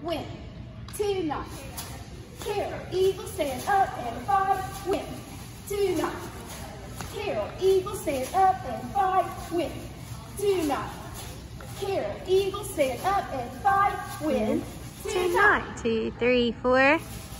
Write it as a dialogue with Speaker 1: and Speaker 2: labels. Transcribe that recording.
Speaker 1: win. 2, 9. Carol, eagle, stand up and 5, win. 2, 9. Carol, eagle, stand up and 5, win. 2, 9. Carol, eagle, stand up and 5, win. 2, 9.
Speaker 2: 2, 3, 4.